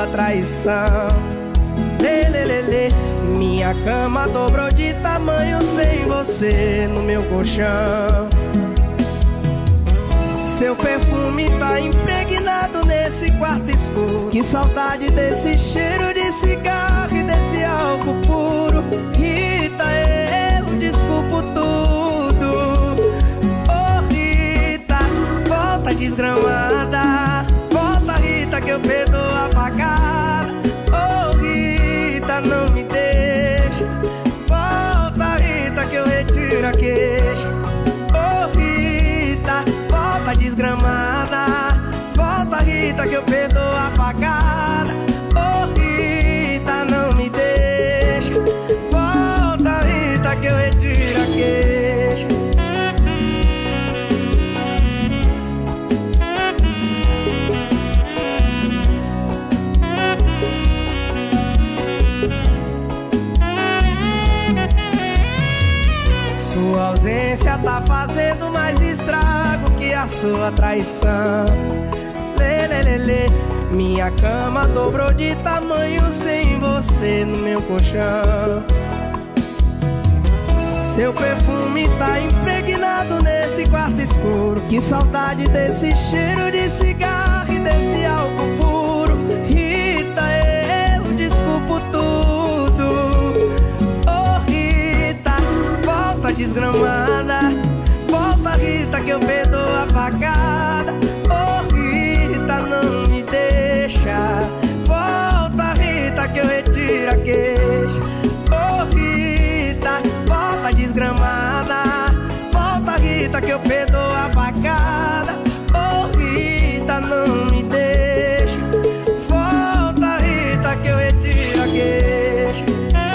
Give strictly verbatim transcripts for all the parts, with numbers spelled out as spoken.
sua traição. Lê, lê, lê, lê. Minha cama dobrou de tamanho sem você no meu colchão. Seu perfume tá impregnado nesse quarto escuro. Que saudade desse cheiro de cigarro e desse álcool puro. Rita, eu desculpo tudo. Oh Rita, volta desgramada. Volta Rita que eu perdoo a facada. Oh Rita, não me deixa. Volta Rita que eu retiro a queixa. Oh Rita, volta desgramada. Volta Rita que eu perdoo a facada. Oh Rita, não me deixa. Volta Rita que eu retiro a queixa. Sua ausência tá fazendo mais estrago que a sua traição. Lê, lê, lê, lê. Minha cama dobrou de tamanho sem você no meu colchão. Seu perfume tá impregnado nesse quarto escuro. Que saudade desse cheiro de cigarro e desse álcool puro. Rita, eu desculpo tudo. Oh Rita, volta desgramada. Volta Rita que eu perdoo a facada. Oh Rita, não me deixa. Volta Rita que eu retiro a queixa. Oh Rita, volta desgramada. Volta Rita que eu perdoo a facada. Oh Rita, não me deixa. Volta Rita que eu retiro a queixa.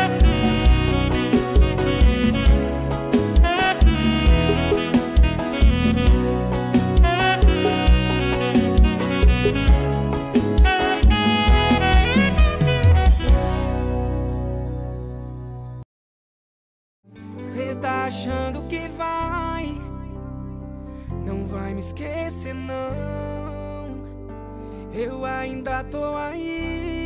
Cê tá achando que vai, não vai me esquecer não. Eu ainda tô aí.